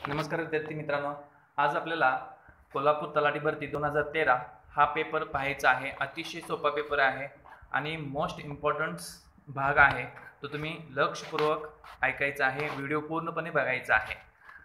नमस्कार विद्यार्थी मित्रांनो, आज आपल्याला कोल्हापूर तलाठी भरती 2013 हा पेपर पाहायचा आहे। अतिशय सोपा पेपर आहे आणि मोस्ट इम्पॉर्टंट भाग आहे, तो तुम्ही लक्षपूर्वक ऐकायचा आहे, व्हिडिओ पूर्णपणे बघायचा आहे।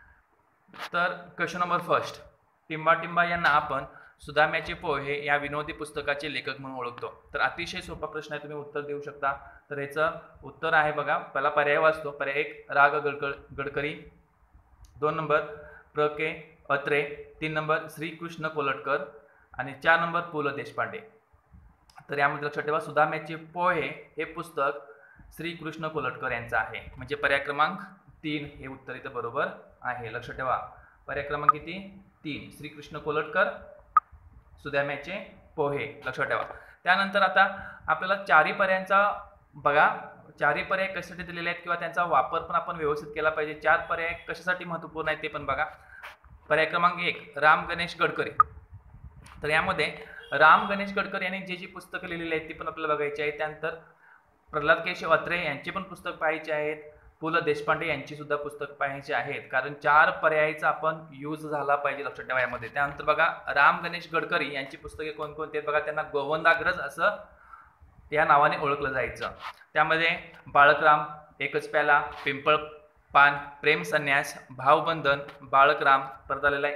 तर क्वेश्चन नंबर फर्स्ट, टिंबा टिंबा यांना आपण सुदाम्याचे पोहे या विनोदी पुस्तकाचे लेखक म्हणून ओळखतो। तर अतिशय सोपा प्रश्न आहे, तुम्ही उत्तर देऊ शकता। तर याचं उत्तर आहे बघा, पहिला पर्याय वाचतो। पर्याय 1 रा. गडकरी, 2 नंबर प्र के अत्रे, 3 नंबर श्रीकृष्ण कोलटकर आणि 4 नंबर पु ल देशपांडे। तर यामध्ये लक्षात ठेवा, सुदाम्याचे पोहे हे पुस्तक श्रीकृष्ण कोलटकर यांचं आहे, म्हणजे पर्याय क्रमांक 3 हे उत्तर इथं बरोबर आहे। लक्षात ठेवा, पर्याय क्रमांक किती? 3, श्रीकृष्ण कोलटकर, सुदाम्याचे पोहे, लक्षात ठेवा। त्यानंतर आता आपल्याला चारही पर्यायांचा बघा, चारही पर्याय कशासाठी दिलेले आहेत किंवा त्यांचा वापर पण आपण व्यवस्थित केला पाहिजे। 4 पर्याय कशासाठी महत्त्वपूर्ण आहेत ते पण बघा। पर्याय क्रमांक 1 राम गणेश गडकरी, तर यामध्ये राम गणेश गडकरी यांनी जी पुस्तकं लिहिलेली आहेत ती पण आपल्याला बघायची आहेत। त्यानंतर प्रल्हाद केशव अत्रे यांची पण पुस्तक पाहायची आहेत, पु ल देशपांडे यांची सुद्धा पुस्तक पाहायची आहेत, कारण 4 पर्यायाचा आपण यूज झाला पाहिजे, लक्षात ठेवा यामध्ये। त्यानंतर बघा, राम गणेश गडकरी यांची पुस्तके कोणकोणती आहेत बघा, त्यांना गोवंदाग्रज असं या नावाने ओळखलं जायचं। त्यामध्ये बाळकराम, एकच प्याला, पिंपळ पान, प्रेम संन्यास, भावबंधन, बाळकराम, परत आलेला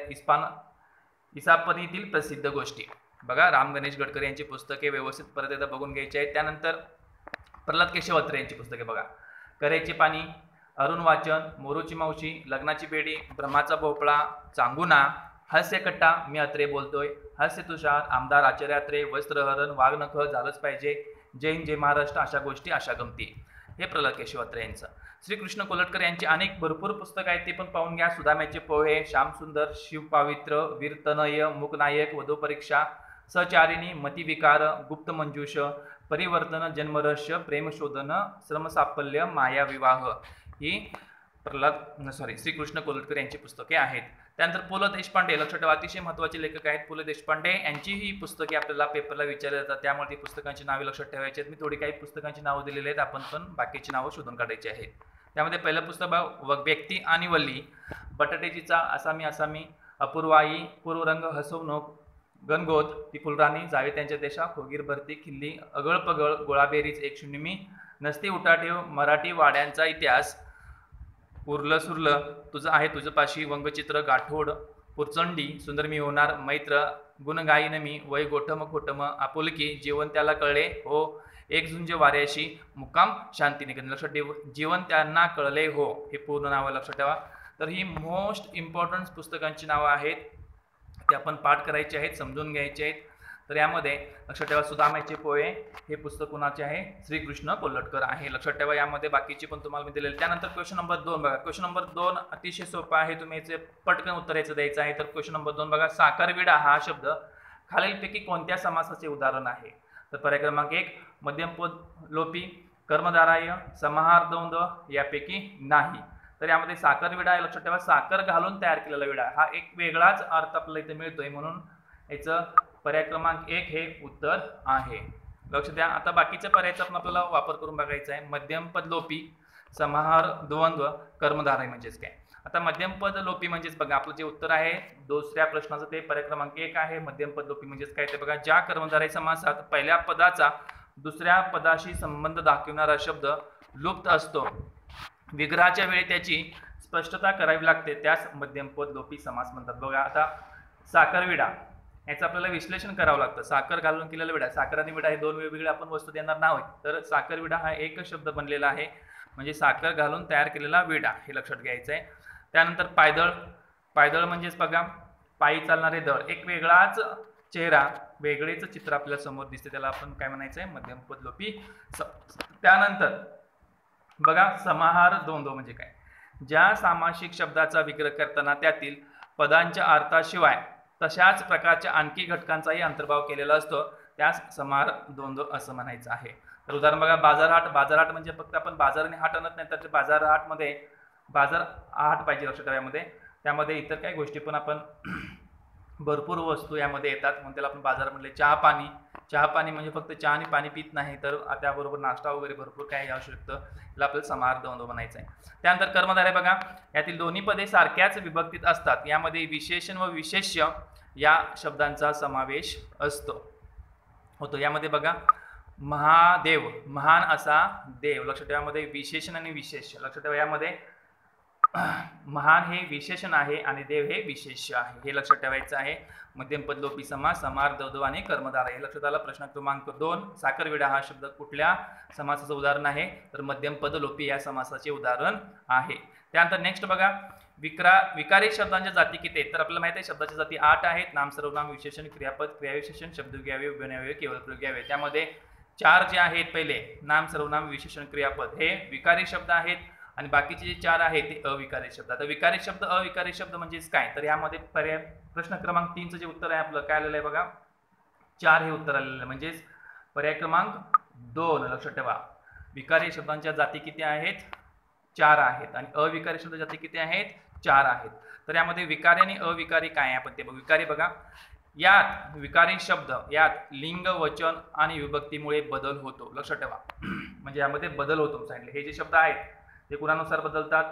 इसापनीतील प्रसिद्ध गोष्टी। बघा, राम गणेश गडकरी यांची पुस्तके व्यवस्थित परत एकदा बघून घ्यायची आहेत। त्यानंतर प्रल्हाद केशव अत्रे यांची पुस्तके बघा, करेचे पाणी, अरुण वाचन, मोरूची मावशी, लग्नाची बेडी, ब्रह्माचा भोपळा, चांगुना, हास्यकट्टा, मी अत्रे बोलतोय, हास्य तुषार, आमदार आचार्य अत्रे, वस्त्रहरण, वाघनख, झालंच पाहिजे, जय हिंद जय महाराष्ट्र, अशा गोष्टी अशा गमती, हे प्रल्हाद केशव अत्रे यांचं। श्रीकृष्ण कोलटकर यांची अनेक भरपूर पुस्तकं आहेत, ते पण पाहून घ्या। सुदाम्याचे पोहे, श्यामसुंदर, शिवपावित्र, वीरतनय, मूकनायक, वधूपरीक्षा, सचारिणी, मतिविकार, गुप्त मंजूष, परिवर्तन, जन्मरहस्य, प्रेमशोधन, श्रमसाफल्य, माया विवाह, ही श्रीकृष्ण कोलटकर यांची पुस्तके आहेत। त्यानंतर पु ल देशपांडे, लक्षात ठेवा, अतिशय महत्त्वाचे लेखक आहेत पु ल देशपांडे यांची ही पुस्तके आपल्याला पेपरला विचारली जातात, त्यामुळे ती पुस्तकांची नावे लक्षात ठेवायची आहेत। मी थोडी काही पुस्तकांची नावं दिलेली आहेत, आपण पण बाकीची नावं शोधून काढायची आहेत। त्यामध्ये पहिलं पुस्तक व्यक्ती आणि वल्ली, बटाट्याचीचा, असामी असामी, अपूर्वाई, पूर्वरंग, हसवणूक, गणगोत, ती फुलराणी, जावे त्यांच्या देशा, खोगीर भरती, खिल्ली, अगळपगळ, गोळाबेरीज, एक शून्यमी, नसती उठाठेव, मराठी वाड्यांचा इतिहास, उरलं सुरलं, तुझं आहे तुझं पाशी, वंगचित्र, गाठोड, पुरचंडी, सुंदर मी होणार, मैत्र, गुणगायीन मी, वय गोठम खोटम, आपुलकी, जीवन त्याला कळले हो, एक झुंज वाऱ्याशी, मुक्काम शांतिनिकेतन, लक्षात ठेव, जीवन त्यांना कळले हो, हे पूर्ण नावं लक्षात ठेवा। तर ही मोस्ट इम्पॉर्टंट पुस्तकांची नावं आहेत, ते आपण पाठ करायचे आहेत, समजून घ्यायचे आहेत। तर यामध्ये लक्षात ठेवा, सुदाम्याचे पोहे हे पुस्तक कुणाचे आहे? श्रीकृष्ण कोल्हटकर आहे, लक्षात ठेवा। यामध्ये बाकीचे पण तुम्हाला मी दिलेले। त्यानंतर क्वेश्चन नंबर 2 बघा, क्वेश्चन नंबर 2 अतिशय सोपा आहे, तुम्ही याचे पटकन उत्तर याचं द्यायचं आहे। तर क्वेश्चन नंबर 2 बघा, साखरविडा हा शब्द खालीलपैकी कोणत्या समासाचे उदाहरण आहे? तर पर्याय क्रमांक 1 मध्यमपद लोपी, कर्मधाराय, समाहार द्वंद्व, यापैकी नाही। तर यामध्ये साखरविडा आहे, लक्षात ठेवा, साखर घालून तयार केलेला विडा, हा एक वेगळाच अर्थ आपल्याला इथे मिळतोय, म्हणून याचं पर्याय क्रमांक 1 हे उत्तर आहे, लक्ष द्या। आता बाकीच्या पर्यायाचा पण आपल्याला वापर करून बघायचा आहे। मध्यमपद लोपी, समाहार द्वंद्व, कर्मधारय म्हणजेच काय? आता मध्यमपद लोपी म्हणजेच बघा, आपलं जे उत्तर आहे दुसऱ्या प्रश्नाचं ते पर्याय क्रमांक 1 आहे। मध्यमपद लोपी म्हणजेच काय ते बघा, ज्या कर्मधारय समासात पहिल्या पदाचा दुसऱ्या पदाशी संबंध दाखवणारा शब्द लुप्त असतो, विग्रहाच्या वेळी त्याची स्पष्टता करावी लागते, त्यास मध्यमपद लोपी समास म्हणतात। बघा, आता साखरविडा याचं आपल्याला विश्लेषण करावं लागतं। साखर घालून केलेला विडा, साखर आणि विडा हे दोन वेगवेगळे आपण वस्तू देणार नाहीत, तर साखरविडा हा एकच शब्द बनलेला आहे, म्हणजे साखर घालून तयार केलेला विडा, हे लक्षात घ्यायचं आहे। त्यानंतर पायदळ, पायदळ म्हणजेच बघा पायी चालणारे दळ, एक वेगळाच चेहरा, वेगळेच चित्र आपल्या समोर दिसते, त्याला आपण काय म्हणायचं आहे? मध्यमपद लोपी। त्यानंतर बघा, समाहार द्वंद्व म्हणजे काय? ज्या सामासिक शब्दाचा विग्रह करताना त्यातील पदांच्या अर्थाशिवाय तशाच प्रकारच्या आणखी घटकांचाही अंतर्भाव केलेला असतो, त्यास समाहार द्वंद्व असं म्हणायचं आहे। तर उदाहरण बघा, बाजारहाट, बाजारहाट म्हणजे फक्त आपण बाजार आणि हाट आणत नाही, तर बाजारहाटमध्ये बाजार हाट पाहिजे, लक्षात ठेवा यामध्ये, त्यामध्ये इतर काही गोष्टी पण आपण भरपूर वस्तू यामध्ये येतात, म्हणून त्याला आपण बाजार म्हणले. चहा पाणी, चहा पाणी म्हणजे फक्त चहा आणि पाणी पित नाही, तर त्याबरोबर नाश्ता वगैरे भरपूर काही असू शकतं, त्याला आपल्याला समाहार द्वंद्व म्हणायचं आहे. त्यानंतर कर्मधारय बघा, यातील दोन्ही पदे सारख्याच विभक्तीत असतात. यामध्ये विशेषण व विशेष्य या शब्दांचा समावेश होतो. यामध्ये बघा, महादेव, महान असा देव, लक्षात ठेवा. यामध्ये विशेषण आणि विशेष्य लक्षात ठेवा. यामध्ये महान हे विशेषण आहे आणि देव हे विशेष्य आहे, हे लक्षात ठेवायचं आहे. मध्यमपद लोपी समास, समाहार द्वंद्व आणि कर्मधारय हे लक्षात आलं. प्रश्न क्रमांक 2, साखरविडा हा शब्द कुठल्या समासाचं उदाहरण आहे? तर मध्यमपद लोपी या समासाचे उदाहरण आहे. त्यानंतर नेक्स्ट बघा, विकारी शब्दांच्या जाती किती आहेत? तर आपल्याला माहिती आहे शब्दाच्या जाती 8 आहेत. नाम, सर्वनाम, विशेषण, क्रियापद, क्रियाविशेषण, शब्दयोगी, उभयनिव्यय, केवळ प्रयोगी. त्यामध्ये 4 जे आहेत, पहिले नाम, सर्वनाम, विशेषण, क्रियापद हे विकारी शब्द आहेत आणि बाकीचे जे 4 आहेत ते अविकारी शब्द. आता विकारी शब्द, अविकारी शब्द म्हणजेच काय? तर यामध्ये पर्याय प्रश्न क्रमांक 3चं जे उत्तर आहे आपलं काय आलेलं आहे बघा, 4 हे उत्तर आलेलं आहे, म्हणजेच पर्याय क्रमांक 2. लक्षात ठेवा, विकारी शब्दांच्या जाती किती आहेत? 4 आहेत आणि अविकारी शब्दांच्या जाती किती आहेत? 4 आहेत. तर यामध्ये विकारी आणि अविकारी काय आहे आपण ते बघू. विकारी बघा, यात विकारी शब्द यात लिंग, वचन आणि विभक्तीमुळे बदल होतो. लक्षात ठेवा, म्हणजे यामध्ये बदल होतो सांगितले. हे जे शब्द आहेत ते कुणानुसार बदलतात?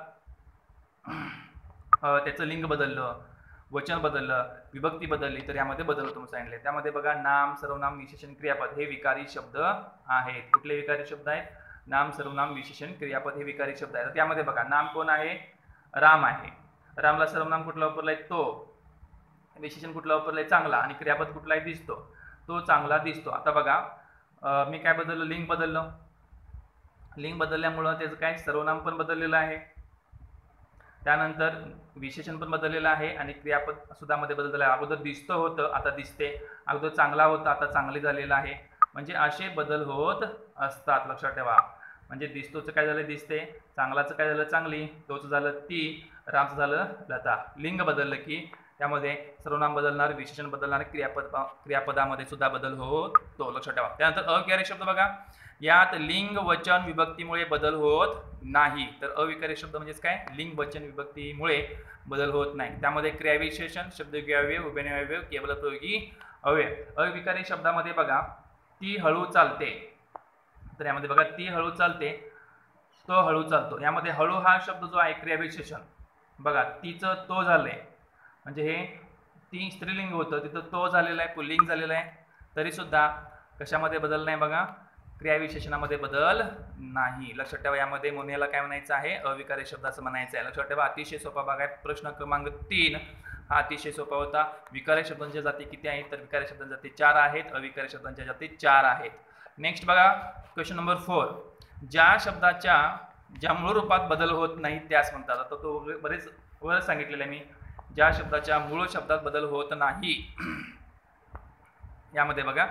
त्याचं लिंग बदललं, वचन बदललं, विभक्ती बदलली, तर यामध्ये बदल होतो सांगितले. त्यामध्ये बघा, नाम, सर्वनाम, विशेषण, क्रियापद हे विकारी शब्द आहेत. कुठले विकारी शब्द आहेत? नाम, सर्वनाम, विशेषण, क्रियापद हे विकारी शब्द आहेत. त्यामध्ये बघा, नाम कोण आहे? राम आहे. रामला सर्वनाम कुठला वापरलाय? तो. विशेषण कुठला वापरलाय? चांगला. आणि क्रियापद कुठला आहे? दिसतो. तो चांगला दिसतो. आता बघा, मी काय बदललं? लिंग बदललं. लिंग बदलल्यामुळं त्याचं काय? सर्वनाम पण बदललेलं आहे, त्यानंतर विशेषण पण बदललेलं आहे आणि क्रियापद सुद्धा मध्ये बदललेलं आहे. अगोदर दिसतं होतं, आता दिसते. अगोदर चांगला होता, आता चांगले झालेलं आहे. म्हणजे असे बदल होत असतात. लक्षात ठेवा, म्हणजे दिसतोचं काय झालं? दिसते. चांगलाचं काय झालं? चांगली. तोच झालं ती. रामचं झालं लता. लिंग बदललं की त्यामध्ये सर्वनाम बदलणार, विशेषण बदलणार, क्रियापदामध्ये सुद्धा बदल होतो. लक्षात ठेवा. त्यानंतर अविकारी शब्द बघा, यात लिंग, वचन, विभक्तीमुळे बदल होत नाही. तर अविकारी शब्द म्हणजेच काय? लिंग, वचन, विभक्तीमुळे बदल होत नाही. त्यामध्ये क्रियाविशेषण, शब्दयोगी अव्यय, उभयनिव्यय, केवळ प्रयोगी अव्यय. अविकारी शब्दामध्ये बघा, ती हळू चालते. तर यामध्ये बघा, ती हळू चालते, तो हळू चालतो. यामध्ये हळू हा शब्द जो आहे क्रियाविशेषण बघा, तिचं तो झालंय, म्हणजे हे ती स्त्रीलिंग होतं, तिथं तो झालेला आहे, पुल्लिंग झालेलं आहे, तरी सुद्धा कशामध्ये बदल नाही बघा? क्रियाविशेषणामध्ये बदल नाही. लक्षात ठेवा, यामध्ये मोन्याला काय म्हणायचं आहे? अविकारी शब्दाचं म्हणायचं आहे. लक्षात ठेवा, अतिशय सोपा भाग आहे. प्रश्न क्रमांक 3 हा अतिशय सोपा होता. विकारी शब्दांच्या जाती किती आहेत? तर विकारी शब्दांच्या जाती 4 आहेत, अविकारी शब्दांच्या जाती 4 आहेत. नेक्स्ट बघा, क्वेश्चन नंबर 4, ज्या शब्दाच्या मूळ रूपात बदल होत नाही त्यास म्हणतात. आता तो बरेच वर सांगितलेलं आहे मी, ज्या शब्दाच्या मूळ शब्दात बदल होत नाही. यामध्ये बघा,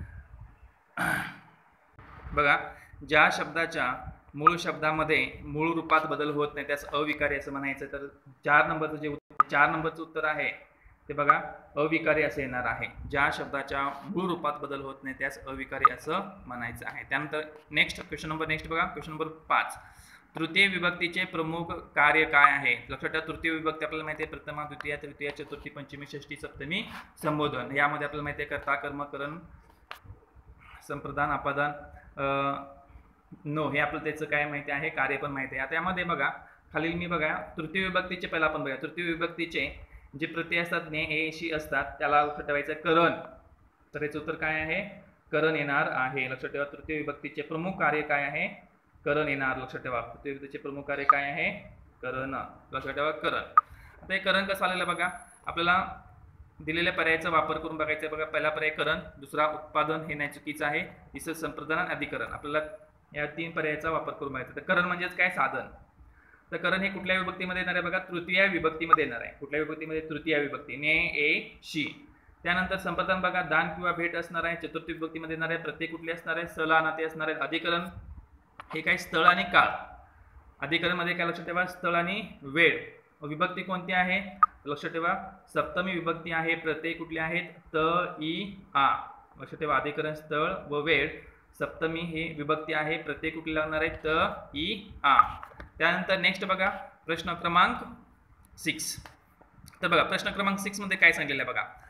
ज्या शब्दाच्या मूळ शब्दामध्ये मूळ रूपात बदल होत नाही त्यास अविकारी असं म्हणायचं. तर 4 नंबरचं उत्तर आहे ते बघा, अविकारी असं येणार आहे. ज्या शब्दाच्या मूळ रूपात बदल होत नाही त्यास अविकारी असं म्हणायचं आहे. त्यानंतर नेक्स्ट क्वेश्चन बघा, क्वेश्चन नंबर 5, तृतीय विभक्तीचे प्रमुख कार्य काय आहे? लक्षात ठेवा, तृतीय विभक्ती आपल्याला माहिती आहे प्रथमा, द्वितीय, तृतीय, चतुर्थी, पंचमी, षष्ठी, सप्तमी, संबोधन. यामध्ये आपल्याला माहिती आहे कर्ता, कर्म, करण, संप्रदान, अपादान, नो, हे आपलं त्याचं काय माहिती आहे? कार्य पण माहिती आहे. आता यामध्ये बघा, खालील मी बघा, तृतीय विभक्तीचे पहिला आपण बघा, तृतीय विभक्तीचे जे प्रत्यय असतात, ने, ए, शी असतात, त्याला लक्षात ठेवायचं करण. तर याचं उत्तर काय आहे? करण येणार आहे. लक्षात ठेवा, तृतीय विभक्तीचे प्रमुख कार्य काय आहे? करण येणार. लक्षात ठेवा, तृतीय विभक्तीचे प्रमुख कार्य काय आहे? करण. लक्षात ठेवा, करण. आता हे करण कसं आलेलं बघा, आपल्याला दिलेल्या पर्यायाचा वापर करून बघायचं बघा. पहिला पर्याय करण, दुसरा उत्पादन, हे नाही चुकीचं आहे, तिसरं संप्रदान, अधिकरण. आपल्याला या 3 पर्यायाचा वापर करून बघायचं. तर करण म्हणजेच काय? साधन. तर करण हे कुठल्या विभक्तीमध्ये येणार आहे बघा? तृतीय विभक्तीमध्ये येणार आहे. कुठल्या विभक्तीमध्ये? तृतीय विभक्ती, ने, ए, शी. त्यानंतर संप्रदान बघा, दान किंवा भेट असणार आहे. चतुर्थी विभक्तीमध्ये येणार आहे. प्रत्येक कुठले असणार आहे? सला, नाते असणार आहेत. अधिकरण हे काय? स्थळ आणि काळ. अधिकरण मध्ये काय? लक्षात ठेवा, स्थळ आणि वेळ. विभक्ती कोणती आहे? लक्षात ठेवा, सप्तमी विभक्ती आहे. प्रत्यय कुठले आहेत? त, इ, आ. लक्षात ठेवा, अधिकरण, स्थळ व वेळ. सप्तमी ही विभक्ती आहे. प्रत्यय कुठले लागणार आहे? त, इ, आ. त्यानंतर नेक्स्ट बघा, प्रश्न क्रमांक 6. तर बघा, प्रश्न क्रमांक 6 मध्ये काय सांगितलेलं आहे बघा,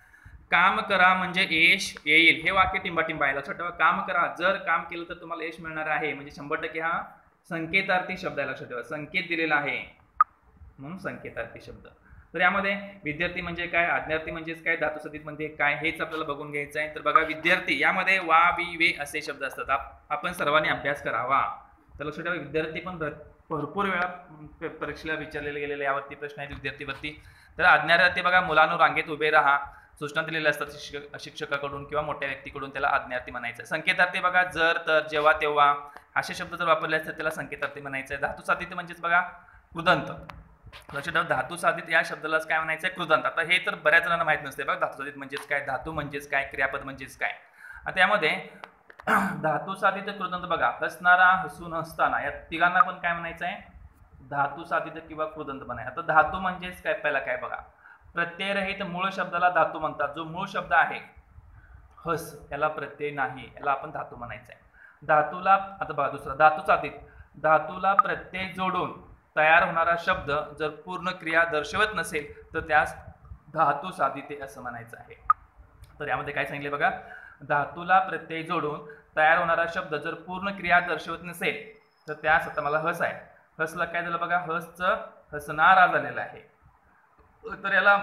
काम करा म्हणजे यश येईल, हे वाक्य टिंबाटिंबा आहे. लक्षात ठेवा, काम करा, जर काम केलं तर तुम्हाला यश मिळणार आहे, म्हणजे 100% हा संकेतार्थी शब्द आहे. लक्षात ठेवा, संकेत दिलेला आहे म्हणून संकेतार्थी शब्द. तर यामध्ये विद्यार्थी म्हणजे काय, आज्ञार्थी म्हणजेच काय, धातुसदित म्हणजे काय, हेच आपल्याला बघून घ्यायचं आहे. तर बघा, विद्यार्थी यामध्ये वा, बी, वे असे शब्द असतात. आपण सर्वांनी अभ्यास करावा. तर लक्षात ठेवा, विद्यार्थी पण भरपूर वेळा परीक्षेला विचारलेले गेलेले यावरती प्रश्न आहेत विद्यार्थीवरती. तर आज्ञार्थी बघा, मुलांनो रांगेत उभे राहा, सूचना दिलेल्या असतात शिक्षकाकडून किंवा मोठ्या व्यक्तीकडून, त्याला आज्ञार्थी म्हणायचं. संकेतार्थी बघा, जर, तर, जेव्हा, तेव्हा असे शब्द जर वापरले असतात त्याला संकेतार्थी म्हणायचं. धातुसाधित म्हणजेच बघा कृदंत. लक्षात ठेवा, धातुसाधित या शब्दालाच काय म्हणायचं, कृदंत. आता हे तर बऱ्याच जणांना माहित नसते बघा, धातुसाधित म्हणजेच काय, धातू म्हणजेच काय, क्रियापद म्हणजेच काय. आता यामध्ये धातुसाधित कृदंत बघा, हसणारा, हसून, हसताना, या तिघांना पण काय म्हणायचं आहे, धातुसाधित किंवा कृदंत म्हणायचं. आता धातू म्हणजेच काय, पहिला काय बघा, प्रत्ययरहित मूळ शब्दाला धातू म्हणतात. जो मूळ शब्द आहे हस, याला प्रत्यय नाही, याला आपण धातू म्हणायचं आहे. धातूला, आता बघा दुसरा, धातुसाधित, धातूला प्रत्यय जोडून तयार होणारा शब्द जर पूर्ण क्रिया दर्शवत नसेल तर त्यास धातुसाधित असं म्हणायचं आहे. तर यामध्ये काय सांगितले बघा, धातूला प्रत्यय जोडून तयार होणारा शब्द जर पूर्ण क्रिया दर्शवत नसेल तर त्यास, आता मला हस आहे, हसला काय झालं बघा, हसचं हसणारा झालेला आहे. तर याला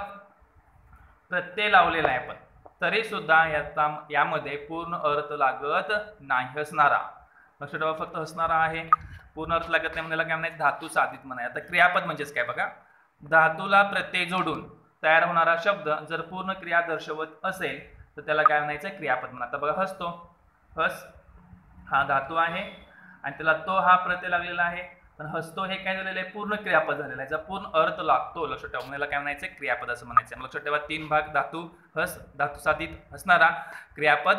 प्रत्यय लावलेला आहे, पण तरी सुद्धा यामध्ये पूर्ण अर्थ लागत नाही, हसणारा. लक्षात ठेवा, फक्त हसणारा आहे, पूर्ण अर्थ लागत नाही, म्हणून काय म्हणायचं, धातुसाधित म्हणायचं. आता क्रियापद म्हणजेच काय बघा, धातूला प्रत्यय जोडून तयार होणारा शब्द जर पूर्ण क्रिया दर्शवत असेल तर त्याला काय म्हणायचं, क्रियापद म्हणा. आता बघा, हसतो, हस हा धातू आहे आणि त्याला तो हा प्रत्यय लागलेला आहे, पण हसतो हे काय झालेलं आहे, पूर्ण क्रियापद झालेला आहे, याचा पूर्ण अर्थ लागतो. लक्षात ठेवा, म्हणून याला काय म्हणायचं, क्रियापद असं म्हणायचं. लक्षात ठेवा, 3 भाग, धातू, हस, धातुसाधित, हसणारा, क्रियापद,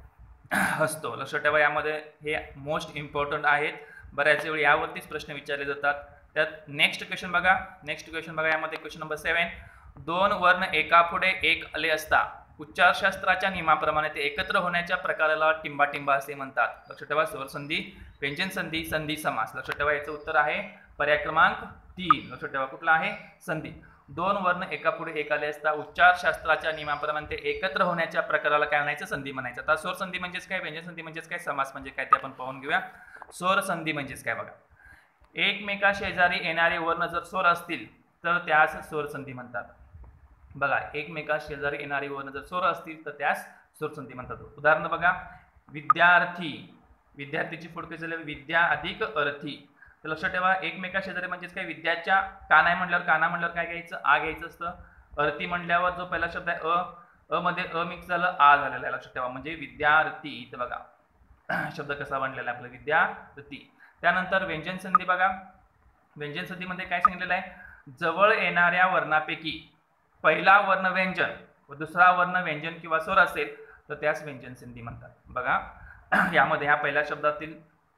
हसतो. लक्षात ठेवा, यामध्ये हे मोस्ट इम्पॉर्टंट आहेत. बऱ्याच वेळी यावरतीच प्रश्न विचारले जातात. त्यात नेक्स्ट क्वेश्चन बघा, यामध्ये क्वेश्चन नंबर 7, 2 वर्ण एकापुढे एक आले असता उच्चारशास्त्राच्या नियमाप्रमाणे ते एकत्र होण्याच्या प्रकाराला टिंबाटिंबा असे म्हणतात. लक्षात ठेवा, स्वरसंधी, व्यंजन संधी, संधी, समास. लक्षात ठेवा, याचं उत्तर आहे पर्याय क्रमांक 3. लक्षात ठेवा, कुठला आहे, संधी. 2 वर्ण एकापुढे एक आले असता उच्चारशास्त्राच्या नियमाप्रमाणे ते एकत्र होण्याच्या प्रकाराला काय म्हणायचं, संधी म्हणायचं. आता स्वरसंधी म्हणजेच काय, व्यंजन संधी म्हणजेच काय, समास म्हणजे काय, ते आपण पाहून घेऊया. स्वरसंधी म्हणजेच काय बघा, एकमेका शेजारी येणारे वर्ण जर स्वर असतील तर त्यास स्वरसंधी म्हणतात. बघा, एकमेका शेजारी येणारे वर्ण जर स्वर असतील तर त्यास स्वरसंधी म्हणतात. उदाहरण बघा, विद्यार्थी, विद्यार्थीची पुढे झाले विद्या अधिक अर्थी. तर लक्षात ठेवा, एकमेका शेजारी म्हणजेच काय, विद्याच्या काना म्हणल्यावर काय घ्यायचं, आ घ्यायचं असतं. अर्थी म्हणल्यावर जो पहिला शब्द आहे अ मध्ये अ मिक्स झालं, आ झालेला आहे. लक्षात ठेवा, म्हणजे विद्यार्थी. इथं बघा शब्द कसा बनलेला आहे, आपला विद्यार्थी. त्यानंतर व्यंजन संधी बघा, व्यंजन संधीमध्ये काय सांगितलेलं आहे, जवळ येणाऱ्या वर्णापैकी पहिला वर्ण व्यंजन व दुसरा वर्ण व्यंजन किंवा स्वर असेल तर त्यास व्यंजन संधी म्हणतात. बघा, यामध्ये ह्या पहिल्या शब्दातील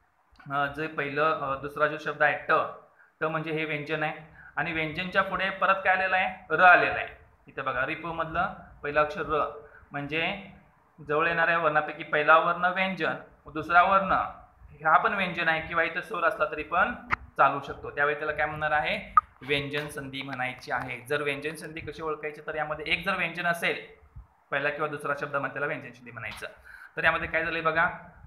जे पहिलं दुसरा जो शब्द आहे ट म्हणजे हे व्यंजन आहे आणि व्यंजनच्या पुढे परत काय आलेलं आहे, र आलेला आहे. इथे बघा, रिपू मधलं पहिलं अक्षर र, म्हणजे जवळ येणाऱ्या वर्णापैकी पहिला वर्ण व्यंजन व दुसरा वर्ण हा पण व्यंजन आहे किंवा इथं स्वर असला तरी पण चालू शकतो, त्यावेळी त्याला काय म्हणणार आहे, व्यंजन संधी म्हणायची आहे. जर व्यंजन संधी कशी ओळखायची, तर यामध्ये एक जर व्यंजन असेल पहिला किंवा दुसरा शब्द म्हणजे त्याला व्यंजन संधी म्हणायचं. तर यामध्ये काय झालंय बघा,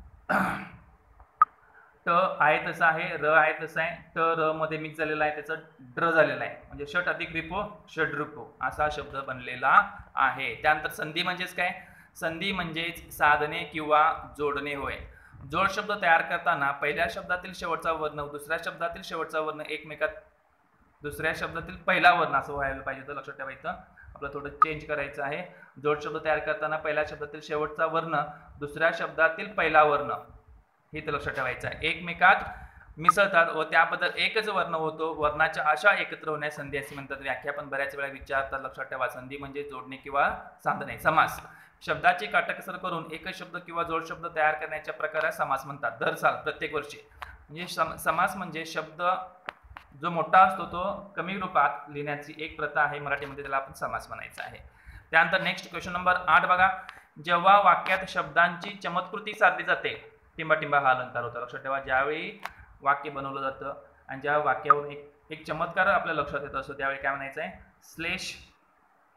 ट आहे तसं आहे, र आहे तसं आहे, ट र मध्ये मिक्स झालेला आहे, त्याचं ड्र झालेला आहे, म्हणजे षट अधिक रिपो षड्रिपो असा शब्द बनलेला आहे. त्यानंतर संधी म्हणजेच काय, संधी म्हणजेच साधने किंवा जोडणे होय. जोड शब्द तयार करताना पहिल्या शब्दातील शेवटचा वर्ण दुसऱ्या शब्दातील शेवटचा वर्ण एकमेकात दुसऱ्या शब्दातील पहिला वर्ण असं व्हायला पाहिजे. तर लक्षात ठेवायचं, आपलं थोडं चेंज करायचं आहे. जोड शब्द तयार करताना पहिल्या शब्दातील शेवटचा वर्ण दुसऱ्या शब्दातील पहिला वर्ण हे तर लक्षात ठेवायचं आहे. एकमेकात मिसळतात व त्याबद्दल एकच वर्ण होतो, वर्णाच्या अशा एकत्र होण्यास संधी असे म्हणतात. व्याख्या पण बऱ्याच वेळा विचारतात. लक्षात ठेवा, संधी म्हणजे जोडणे किंवा साधने. समास, शब्दाची काटकसर करून एकच शब्द किंवा जोड शब्द तयार करण्याच्या प्रकारास समास म्हणतात. दर साल प्रत्येक वर्षी, म्हणजे समास म्हणजे शब्द जो मोठा असतो तो कमी रूपात लिहिण्याची एक प्रथा आहे मराठीमध्ये, त्याला आपण समास म्हणायचं आहे. त्यानंतर नेक्स्ट क्वेश्चन नंबर 8 बघा, जेव्हा वाक्यात शब्दांची चमत्कृती साधली जाते टिंबाटिंबा हा अलंकार होता. लक्षात ठेवा, ज्यावेळी वाक्य बनवलं जातं आणि ज्या वाक्यावरून एक चमत्कार आपल्या लक्षात येत असतो त्यावेळी काय म्हणायचं आहे,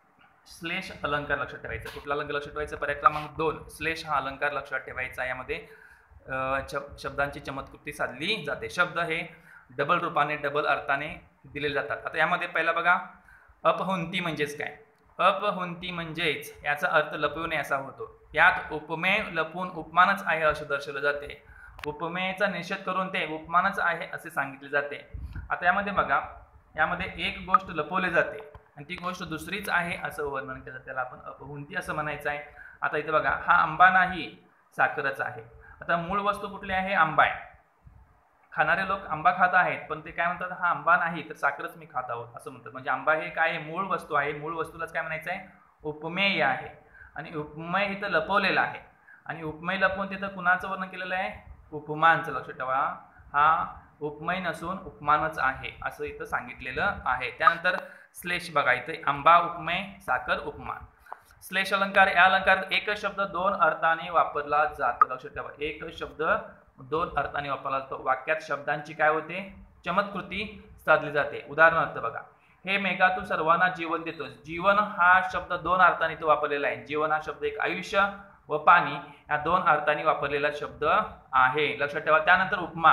श्लेष अलंकार लक्षात ठेवायचा. कुठला अलंकार लक्षात ठेवायचा? पर्याय क्रमांक 2 श्लेष हा अलंकार लक्षात ठेवायचा. यामध्ये शब्दांची चमत्कृती साधली जाते. शब्द हे डबल रूपाने डबल अर्थाने दिले जातात. आता यामध्ये पहिला बघा, अपहुंती म्हणजेच काय? अपहुंती म्हणजेच याचा अर्थ लपविणे असा होतो. यात उपमेय लपून उपमानच आहे असे दर्शवले जाते. उपमेयचा निषेध करून ते उपमानच आहे असे सांगितले जाते. आता यामध्ये बघा, यामध्ये एक गोष्ट लपवली जाते आणि ती गोष्ट दुसरीच आहे असं वर्णन केलं, त्याला आपण अपहुंती असं म्हणायचं आहे. आता इथे बघा, हा आंबा नाही साखरच आहे. आता मूळ वस्तू कुठली आहे? आंबा आहे. खाणारे लोक आंबा खात आहेत, पण ते काय म्हणतात? हा आंबा नाही तर साखरच मी खात आहोत असं म्हणतात. म्हणजे आंबा हे काय आहे? मूळ वस्तू आहे. मूळ वस्तूलाच काय म्हणायचं आहे? उपमेय आहे. आणि उपमेय इथं लपवलेलं आहे आणि उपमेय लपवून तिथं कुणाचं वर्णन केलेलं आहे? उपमानचं. लक्षात ठेवा, हा उपमेय नसून उपमानच आहे असं इथं सांगितलेलं आहे. त्यानंतर श्लेष बघा, इथे आंबा उपमेय, साखर उपमान. श्लेष अलंकार, या अलंकारात एकच शब्द दोन अर्थाने वापरला जातो. लक्षात ठेवा, एकच शब्द दोन अर्थाने वापरला जातो. वाक्यात शब्दांची काय होते? चमत्कृती साधली जाते. उदाहरणार्थ बघा, हे मेघा तू सर्वांना जीवन देतोस. जीवन हा शब्द दोन अर्थाने तो वापरलेला आहे. जीवन हा शब्द एक आयुष्य व पाणी या दोन अर्थाने वापरलेला शब्द आहे. लक्षात ठेवा. त्यानंतर उपमा,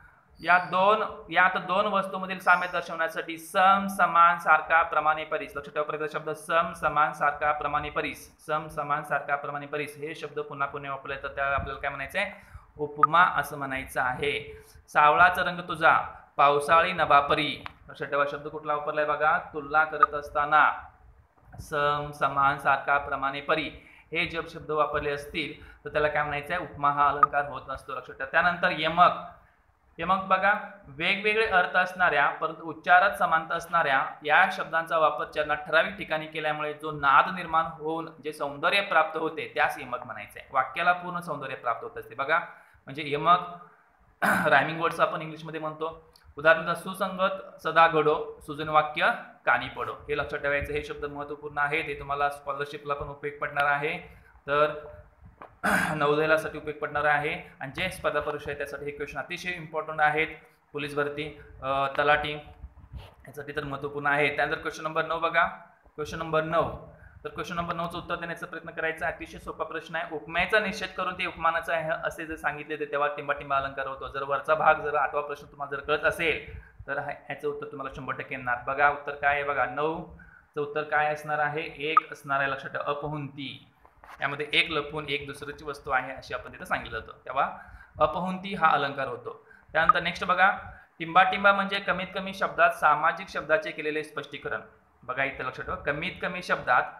यात दोन वस्तूंमधील साम्य दर्शवण्यासाठी सम समान सारखा प्रमाणे परीस. लक्षात ठेवा, पहिला शब्द सम समान सारखा प्रमाणे परीस. सम समान सारखा प्रमाणे परीस हे शब्द पुन्हा पुन्हा वापरले तर त्याला आपल्याला काय म्हणायचं आहे? उपमा असं म्हणायचं आहे. सावळाचा रंग तुझा पावसाळी नभापरी. लक्षात ठेवा, शब्द कुठला वापरलाय बघा? तुलना करत असताना सम समान सारखा प्रमाणे परी हे जब शब्द वापरले असतील तर त्याला काय म्हणायचं आहे? उपमा हा अलंकार होत नसतो. लक्षात ठेवा. त्यानंतर यमक. यमक बघा, वेगवेगळे अर्थ असणाऱ्या परंतु उच्चारात समानता असणाऱ्या या शब्दांचा वापर चरणात ठराविक ठिकाणी केल्यामुळे जो नाद निर्माण होऊन जे सौंदर्य प्राप्त होते त्यास यमक म्हणायचे आहे. वाक्याला पूर्ण सौंदर्य प्राप्त होत असते बघा. म्हणजे यमक रायमिंग वर्ड्स आपण इंग्लिशमध्ये म्हणतो. उदाहरणार्थ, सुसंगत सदा घडो, सुजन वाक्य कानी पडो. हे लक्षात ठेवायचं. हे शब्द महत्त्वपूर्ण आहेत. हे तुम्हाला स्कॉलरशिपला पण उपयोग पडणार आहे, तर नवोदयासाठी उपयोग पडणार आहे. आणि जे स्पर्धा परीक्षा आहे त्यासाठी हे क्वेश्चन अतिशय इम्पॉर्टंट आहेत. पोलीस भरती, तलाठी यासाठी तर महत्त्वपूर्ण आहे. त्यानंतर क्वेश्चन नंबर 9 बघा. क्वेश्चन नंबर 9, तर क्वेश्चन नंबर 9चं उत्तर देण्याचा प्रयत्न करायचा. अतिशय सोपा प्रश्न आहे. उपमेयचा निषेध करून ते उपमानाचं आहे असे जर सांगितले तर तेव्हा टिंबाटिंबा अलंकार होतो. जर वरचा भाग, जर 8वा प्रश्न तुम्हाला जर कळत असेल तर ह्याचं उत्तर तुम्हाला 100% येणार. बघा उत्तर काय आहे बघा. 9चं उत्तर काय असणार आहे? एक असणार आहे. लक्षात ठेवा, अपहुंती. यामध्ये एक लपून एक दुसरीची वस्तू आहे अशी आपण तिथं सांगितलं होतं, तेव्हा अपहुंती हा अलंकार होतो. त्यानंतर नेक्स्ट बघा, टिंबाटिंबा म्हणजे कमीत कमी शब्दात सामाजिक शब्दाचे केलेले स्पष्टीकरण. बघा इथं लक्षात ठेवा, कमीत कमी शब्दात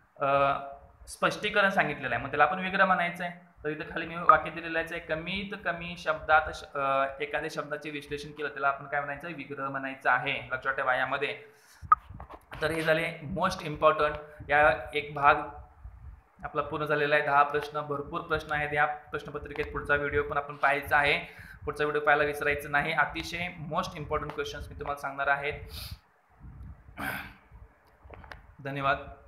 स्पष्टीकरण सांगितलेलं आहे, मग त्याला आपण विग्रह म्हणायचं आहे. तर इथं खाली मी वाक्य दिलेलं आहे, कमीत कमी शब्दात एखाद्या शब्दाचे विश्लेषण केलं त्याला आपण काय म्हणायचं? विग्रह म्हणायचं आहे. लक्षात ठेवा यामध्ये. तर हे झाले मोस्ट इम्पॉर्टंट. या एक भाग आपला पूर्ण झालेला आहे. 10 प्रश्न, भरपूर प्रश्न आहेत या प्रश्नपत्रिकेत. पुढचा व्हिडिओ पण आपण पाहायचा आहे. पुढचा व्हिडिओ पाहायला विसरायचं नाही. अतिशय मोस्ट इम्पॉर्टंट क्वेश्चन्स मी तुम्हाला सांगणार आहेत. धन्यवाद.